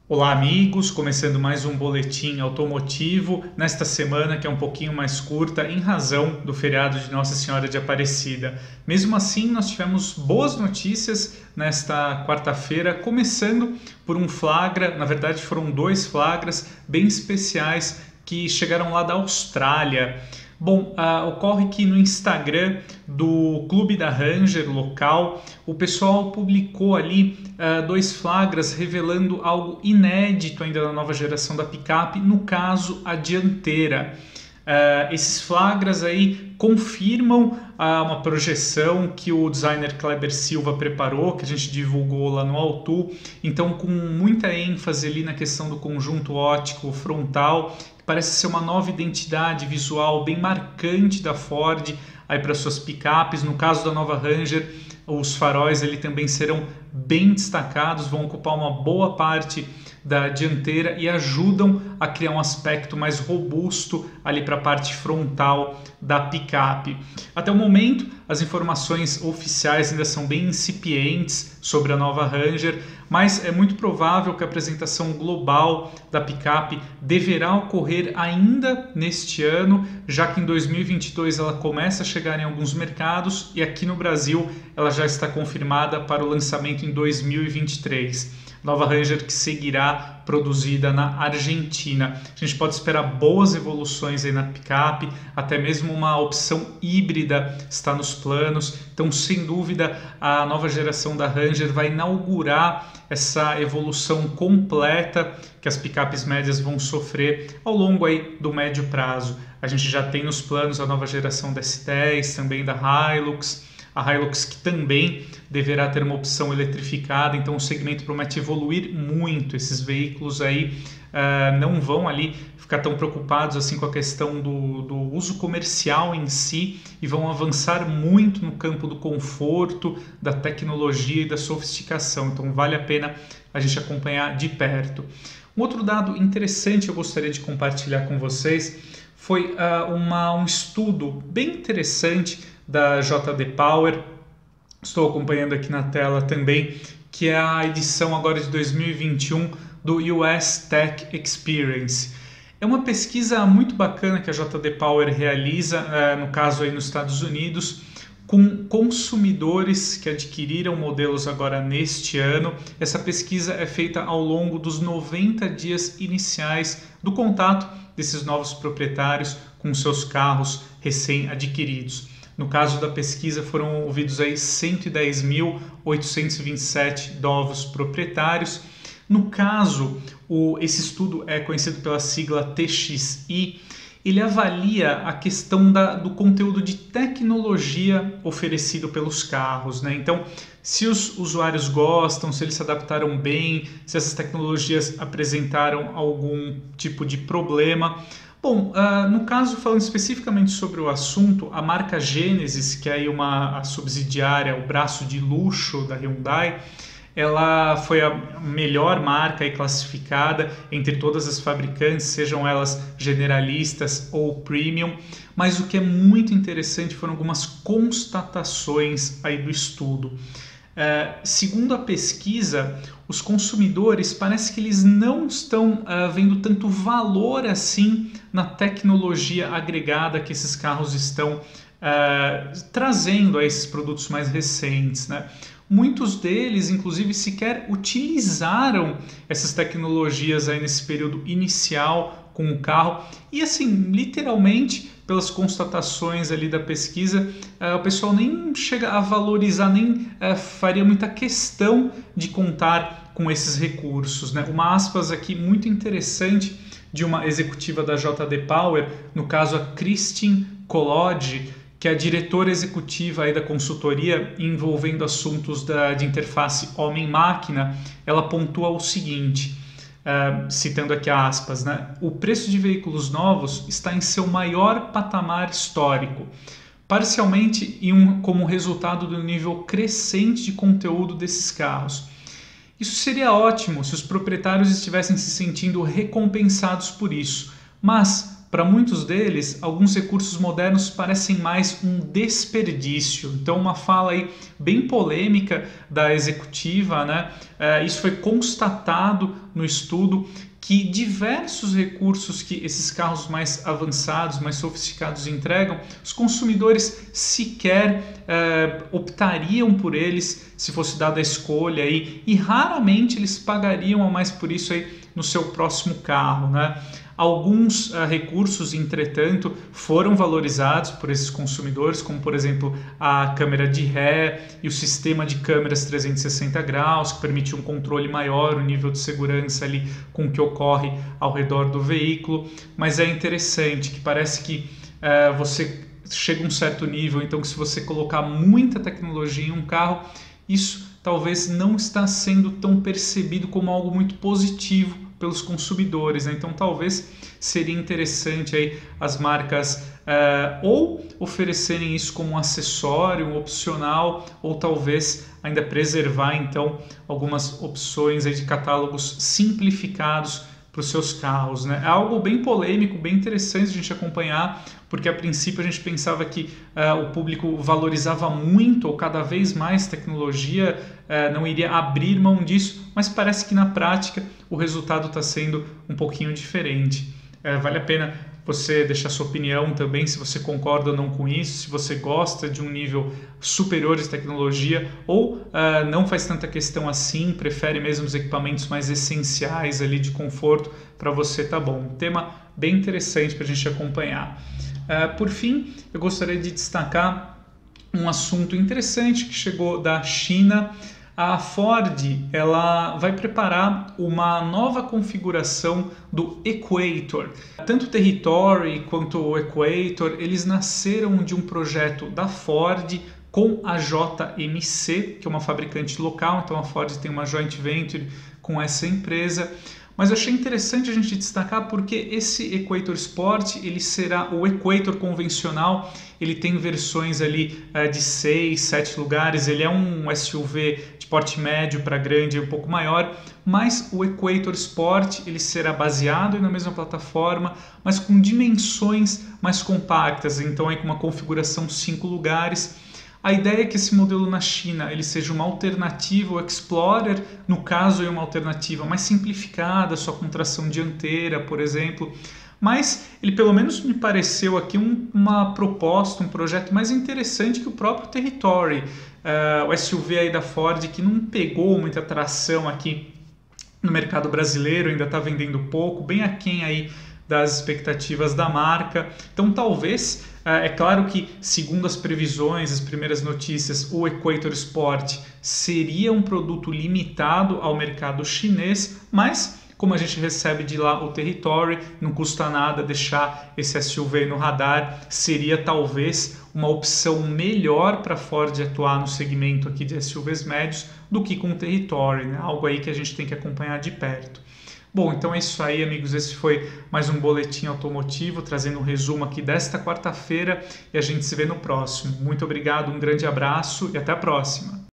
Olá, amigos! Começando mais um boletim automotivo nesta semana que é um pouquinho mais curta em razão do feriado de Nossa Senhora de Aparecida. Mesmo assim, nós tivemos boas notícias nesta quarta-feira, começando por um flagra, na verdade foram dois flagras bem especiais que chegaram lá da Austrália. Bom, ocorre que no Instagram do Clube da Ranger local, o pessoal publicou ali dois flagras revelando algo inédito ainda na nova geração da picape, no caso a dianteira. Esses flagras aí confirmam uma projeção que o designer Kleber Silva preparou, que a gente divulgou lá no Auto, então com muita ênfase ali na questão do conjunto óptico frontal, que parece ser uma nova identidade visual bem marcante da Ford aí para suas picapes. No caso da nova Ranger, os faróis ali também serão bem destacados, vão ocupar uma boa parte da dianteira e ajudam a criar um aspecto mais robusto ali para a parte frontal da picape. Até o momento, as informações oficiais ainda são bem incipientes sobre a nova Ranger, mas é muito provável que a apresentação global da picape deverá ocorrer ainda neste ano, já que em 2022 ela começa a chegar em alguns mercados e aqui no Brasil ela já está confirmada para o lançamento em 2023. Nova Ranger que seguirá produzida na Argentina. A gente pode esperar boas evoluções aí na picape, até mesmo uma opção híbrida está nos planos. Então, sem dúvida, a nova geração da Ranger vai inaugurar essa evolução completa que as picapes médias vão sofrer ao longo aí do médio prazo. A gente já tem nos planos a nova geração da S10, também da Hilux. A Hilux que também deverá ter uma opção eletrificada, então o segmento promete evoluir muito. Esses veículos aí não vão ali ficar tão preocupados assim com a questão do uso comercial em si e vão avançar muito no campo do conforto, da tecnologia e da sofisticação. Então vale a pena a gente acompanhar de perto. Um outro dado interessante que eu gostaria de compartilhar com vocês foi um estudo bem interessante da JD Power, estou acompanhando aqui na tela também, que é a edição agora de 2021 do US Tech Experience. É uma pesquisa muito bacana que a JD Power realiza, no caso aí nos Estados Unidos, com consumidores que adquiriram modelos agora neste ano. Essa pesquisa é feita ao longo dos 90 dias iniciais do contato desses novos proprietários com seus carros recém-adquiridos. No caso da pesquisa foram ouvidos aí 110.827 novos proprietários. No caso, esse estudo é conhecido pela sigla TXI. Ele avalia a questão do conteúdo de tecnologia oferecido pelos carros, né? Então, se os usuários gostam, se eles se adaptaram bem, se essas tecnologias apresentaram algum tipo de problema. Bom, no caso, falando especificamente sobre o assunto, a marca Genesis, que é aí a subsidiária, o braço de luxo da Hyundai, ela foi a melhor marca aí classificada entre todas as fabricantes, sejam elas generalistas ou premium. Mas o que é muito interessante foram algumas constatações aí do estudo. Segundo a pesquisa, os consumidores parece que eles não estão vendo tanto valor assim na tecnologia agregada que esses carros estão trazendo a esses produtos mais recentes, né? Muitos deles, inclusive, sequer utilizaram essas tecnologias aí nesse período inicial com o carro. E assim, literalmente, pelas constatações ali da pesquisa, o pessoal nem chega a valorizar, nem faria muita questão de contar com esses recursos, né? Uma aspas aqui muito interessante de uma executiva da JD Power, no caso a Christine Collodi, que é a diretora executiva aí da consultoria envolvendo assuntos de interface homem-máquina. Ela pontua o seguinte, citando aqui aspas, né? O preço de veículos novos está em seu maior patamar histórico, parcialmente como resultado do nível crescente de conteúdo desses carros. Isso seria ótimo se os proprietários estivessem se sentindo recompensados por isso, mas para muitos deles, alguns recursos modernos parecem mais um desperdício. Então, uma fala aí bem polêmica da executiva, né? Isso foi constatado no estudo que diversos recursos que esses carros mais avançados, mais sofisticados entregam, os consumidores sequer optariam por eles se fosse dada a escolha aí, e raramente eles pagariam a mais por isso aí no seu próximo carro, né? Alguns recursos, entretanto, foram valorizados por esses consumidores, como por exemplo a câmera de ré e o sistema de câmeras 360 graus, que permite um controle maior, o nível de segurança ali com o que ocorre ao redor do veículo. Mas é interessante que parece que você chega a um certo nível, então que se você colocar muita tecnologia em um carro, isso talvez não está sendo tão percebido como algo muito positivo pelos consumidores, né? Então talvez seria interessante aí as marcas ou oferecerem isso como um acessório, um opcional, ou talvez ainda preservar então algumas opções aí de catálogos simplificados para os seus carros, né? É algo bem polêmico, bem interessante a gente acompanhar, porque a princípio a gente pensava que o público valorizava muito ou cada vez mais tecnologia, não iria abrir mão disso, mas parece que na prática o resultado está sendo um pouquinho diferente. Vale a pena você deixar sua opinião também, se você concorda ou não com isso, se você gosta de um nível superior de tecnologia ou não faz tanta questão assim, prefere mesmo os equipamentos mais essenciais ali de conforto, para você tá bom. Um tema bem interessante para a gente acompanhar. Por fim, eu gostaria de destacar um assunto interessante que chegou da China. A Ford ela vai preparar uma nova configuração do Equator. Tanto o Territory quanto o Equator, eles nasceram de um projeto da Ford com a JMC, que é uma fabricante local, então a Ford tem uma joint venture com essa empresa. Mas eu achei interessante a gente destacar porque esse Equator Sport, ele será o Equator convencional, ele tem versões ali de 6, 7 lugares, ele é um SUV de porte médio para grande, um pouco maior, mas o Equator Sport ele será baseado na mesma plataforma, mas com dimensões mais compactas, então aí com uma configuração 5 lugares. A ideia é que esse modelo na China ele seja uma alternativa ao Explorer, no caso é uma alternativa mais simplificada, só com tração dianteira, por exemplo, mas ele pelo menos me pareceu aqui uma proposta, um projeto mais interessante que o próprio Territory, o SUV aí da Ford que não pegou muita tração aqui no mercado brasileiro, ainda está vendendo pouco, bem aquém aí das expectativas da marca. Então talvez, é claro que segundo as previsões, as primeiras notícias, o Equator Sport seria um produto limitado ao mercado chinês, mas como a gente recebe de lá o Territory, não custa nada deixar esse SUV no radar, seria talvez uma opção melhor para a Ford atuar no segmento aqui de SUVs médios do que com o Territory, né? Algo aí que a gente tem que acompanhar de perto. Bom, então é isso aí, amigos. Esse foi mais um boletim automotivo, trazendo um resumo aqui desta quarta-feira e a gente se vê no próximo. Muito obrigado, um grande abraço e até a próxima.